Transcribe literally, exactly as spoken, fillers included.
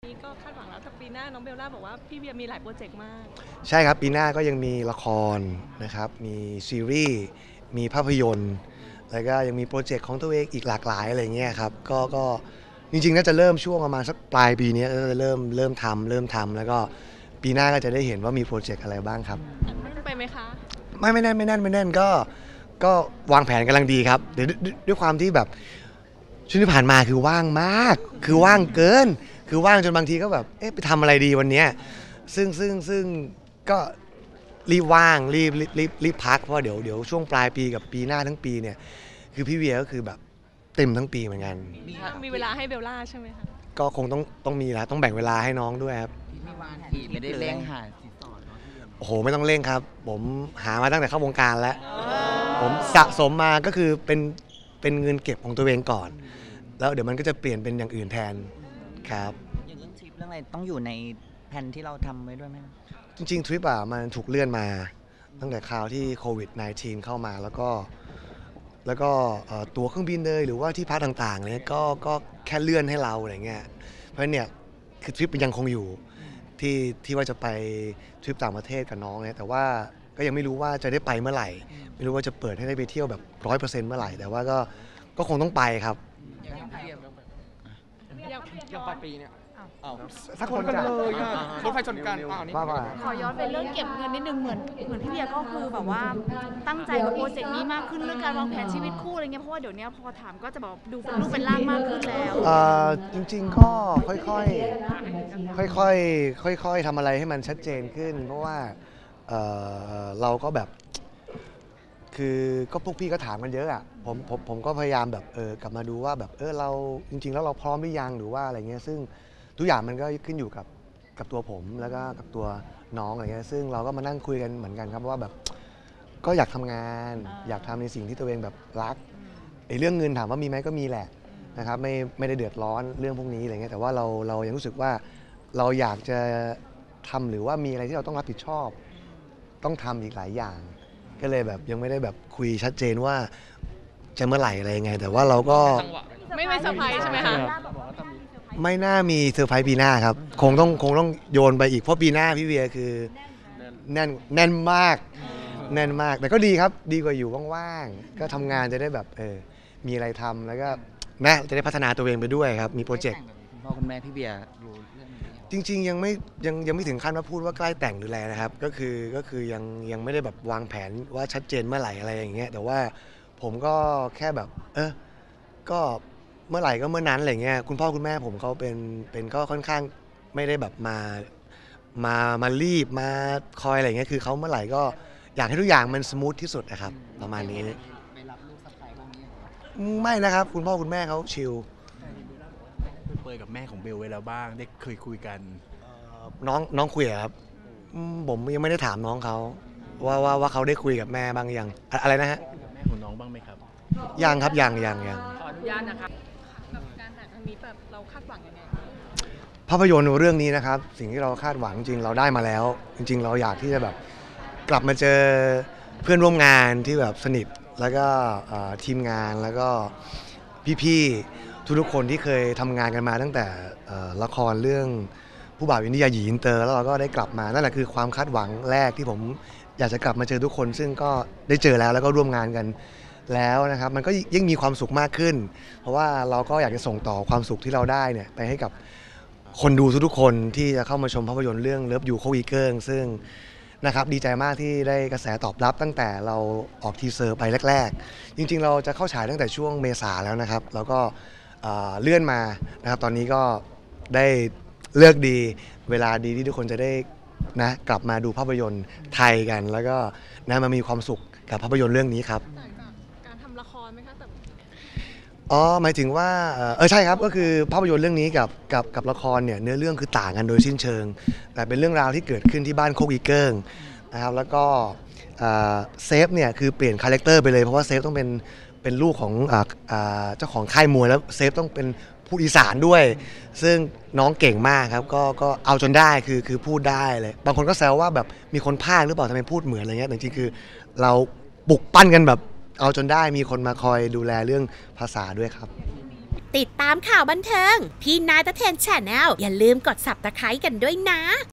นี่ก็คาดหวังแล้วแต่ปีหน้าน้องเบลล่าบอกว่าพี่เวียมีหลายโปรเจกต์มากใช่ครับปีหน้าก็ยังมีละครนะครับมีซีรีส์มีภาพยนตร์แล้วก็ยังมีโปรเจกต์ของตัวเองอีกหลากหลายอะไรเงี้ยครับก็ก็จริงๆน่าจะเริ่มช่วงประมาณสักปลายปีนี้ก็จะเริ่มเริ่มทำเริ่มทำแล้วก็ปีหน้าก็จะได้เห็นว่ามีโปรเจกต์อะไรบ้างครับแน่นไปไหมคะไม่ไม่แน่นไม่แน่นไม่แน่นก็ก็วางแผนกำลังดีครับเดี๋ยวด้วยความที่แบบช่วงที่ผ่านมาคือว่างมากคือว่างเกินคือว่างจนบางทีก็แบบเอ๊ะไปทำอะไรดีวันนี้ซึ่งซึ่งซึ่งก็รีบว่างรีบรีบรีบพักเพราะเดี๋ยวเดี๋ยวช่วงปลายปีกับปีหน้าทั้งปีเนี่ยคือพี่เวียก็คือแบบเต็มทั้งปีเหมือนกันมีเวลาให้เบลล่าใช่ไหมคะก็คงต้องต้องมีแล้วต้องแบ่งเวลาให้น้องด้วยครับพี่วานทีไม่ได้เร่งหาสินสอดเนาะโอ้โหไม่ต้องเร่งครับผมหามาตั้งแต่เข้าวงการแล้วผมสะสมมาก็คือเป็นเป็นเงินเก็บของตัวเองก่อนแล้วเดี๋ยวมันก็จะเปลี่ยนเป็นอย่างอื่นแทนครับอย่างเรื่องทริปเรื่องอะไรต้องอยู่ในแผนที่เราทำไว้ด้วยไหมจริงๆทริปอ่ะมันถูกเลื่อนมาตั้งแต่คราวที่โควิด สิบเก้า เข้ามาแล้วก็แล้วก็ตั๋วเครื่องบินเลยหรือว่าที่พักต่างๆเนี่ยก็ก็แค่เลื่อนให้เราอะไรเงี้ยเพราะเนี่ยคือทริปมันยังคงอยู่ที่ที่ว่าจะไปทริปต่างประเทศกับน้องเนี่ยแต่ว่าก็ยังไม่รู้ว่าจะได้ไปเมื่อไหร่ไม่รู้ว่าจะเปิดให้ได้ไปเที่ยวแบบร้อยเปอร์เซ็นต์เมื่อไหร่แต่ว่าก็ก็คงต้องไปครับอย่างปลายปีเนี่ยสักคนกันเลยรถไฟชนกันว่าว่าขอย้อนไปเรื่องเก็บเงินนิดนึงเหมือนเหมือนพี่เบียร์ก็คือแบบว่าตั้งใจกับโปรเจกต์นี้มากขึ้นเรื่องการวางแผนชีวิตคู่อะไรเงี้ยเพราะว่าเดี๋ยวนี้พอถามก็จะบอกดูเป็นรูปเป็นร่างมากขึ้นแล้วจริงๆก็ค่อยๆค่อยๆค่อยๆทำอะไรให้มันชัดเจนขึ้นเพราะว่าเราก็แบบคือก็พวกพี่ก็ถามกันเยอะอ่ะผมผมผมก็พยายามแบบเออกลับมาดูว่าแบบเออเราจริงๆแล้วเราพร้อมหรือยังหรือว่าอะไรเงี้ยซึ่งทุกอย่างมันก็ขึ้นอยู่กับกับตัวผมแล้วก็กับตัวน้องอะไรเงี้ยซึ่งเราก็มานั่งคุยกันเหมือนกันครับว่าแบบก็อยากทำงานอยากทำในสิ่งที่ตัวเองแบบรักไอ้เรื่องเงินถามว่ามีไหมก็มีแหละนะครับไม่ไม่ได้เดือดร้อนเรื่องพวกนี้อะไรเงี้ยแต่ว่าเราเรายังรู้สึกว่าเราอยากจะทำหรือว่ามีอะไรที่เราต้องรับผิดชอบต้องทำอีกหลายอย่างก็เลยแบบยังไม่ได้แบบคุยชัดเจนว่าจะเมื่อไหร่อะไรยังไงแต่ว่าเราก็ไม่ไม่เซอร์ไพรส์ใช่ไหมคะไม่น่ามีเซอร์ไพรส์ปีหน้าครับคงต้องคงต้องโยนไปอีกเพราะปีหน้าพี่เวียคือแน่นแน่นมากแน่นมากแต่ก็ดีครับดีกว่าอยู่ว่างๆก็ทำงานจะได้แบบเออมีอะไรทำแล้วก็นะจะได้พัฒนาตัวเองไปด้วยครับมีโปรเจกต์คุณพ่อคุณแม่พี่เบียร์รู้เรื่องนี้จริงๆยังไม่ยังยังไม่ถึงขั้นว่าพูดว่าใกล้แต่งหรืออะไรนะครับก็คือก็คือยังยังไม่ได้แบบวางแผนว่าชัดเจนเมื่อไหร่อะไรอย่างเงี้ยแต่ว่าผมก็แค่แบบเออก็เมื่อไหร่ก็เมื่อนั้นอะไรเงี้ยคุณพ่อคุณแม่ผมเขาเป็นเป็นก็ค่อนข้างไม่ได้แบบมามามารีบมาคอยอะไรเงี้ยคือเขาเมื่อไหร่ก็อยากให้ทุกอย่างมันสมูทที่สุดนะครับประมาณนี้ไปรับลูกสะใภ้พวกนี้ไม่นะครับคุณพ่อคุณแม่เขาชิลเปิดกับแม่ของเบลไว้แล้วบ้างได้เคยคุยกันน้องน้องคุยครับผมยังไม่ได้ถามน้องเขาว่าว่าว่าเขาได้คุยกับแม่บ้างยังอะไรนะฮะแม่ของน้องบ้างไหมครับยังครับยังยังยังขออนุญาตนะครับกับการหนังอันนี้แบบเราคาดหวังยังไงภาพยนตร์เรื่องนี้นะครับสิ่งที่เราคาดหวังจริงเราได้มาแล้วจริงๆเราอยากที่จะแบบกลับมาเจอเพื่อนร่วมงานที่แบบสนิทแล้วก็ทีมงานแล้วก็พี่ๆทุกๆคนที่เคยทำงานกันมาตั้งแต่ละครเรื่องผู้บ่าววินิยาหยีอินเตอร์แล้วเราก็ได้กลับมานั่นแหละคือความคาดหวังแรกที่ผมอยากจะกลับมาเจอทุกคนซึ่งก็ได้เจอแล้วแล้วก็ร่วมงานกันแล้วนะครับมันก็ยิ่งมีความสุขมากขึ้นเพราะว่าเราก็อยากจะส่งต่อความสุขที่เราได้เนี่ยไปให้กับคนดูทุกๆคนที่จะเข้ามาชมภาพยนตร์เรื่องเลิฟยูโควีเกิงซึ่งนะครับดีใจมากที่ได้กระแสตอบรับตั้งแต่เราออกทีเซอร์ไปแรกๆจริงๆเราจะเข้าฉายตั้งแต่ช่วงเมษาแล้วนะครับแล้วก็เลื่อนมานะครับตอนนี้ก็ได้เลือกดีเวลาดีที่ทุกคนจะได้นะกลับมาดูภาพยนตร์ไทยกันแล้วก็นะมามีความสุขกับภาพยนตร์เรื่องนี้ครับการทำละครไหมคะแต่อ๋อหมายถึงว่าเออใช่ครับก็คือภาพยนตร์เรื่องนี้กับกับกับละครเนี่ยเนื้อเรื่องคือต่างกันโดยสิ้นเชิงแต่เป็นเรื่องราวที่เกิดขึ้นที่บ้านโคกอีเกิ้งนะครับแล้วก็เซฟเนี่ยคือเปลี่ยนคาแรคเตอร์ไปเลยเพราะว่าเซฟต้องเป็นเป็นลูกของเจ้าของค่ายมวยแล้วเซฟต้องเป็นพูดอีสานด้วยซึ่งน้องเก่งมากครับก็ก็เอาจนได้คือคือพูดได้เลยบางคนก็แซวว่าแบบมีคนพากย์หรือเปล่าทำไมพูดเหมือนอะไรเงี้ยแต่จริงๆคือเราปลุกปั้นกันแบบเอาจนได้มีคนมาคอยดูแลเรื่องภาษาด้วยครับติดตามข่าวบันเทิงพี่นายตะเทนแชนแนลอย่าลืมกด ซับสไครบ์ กันด้วยนะ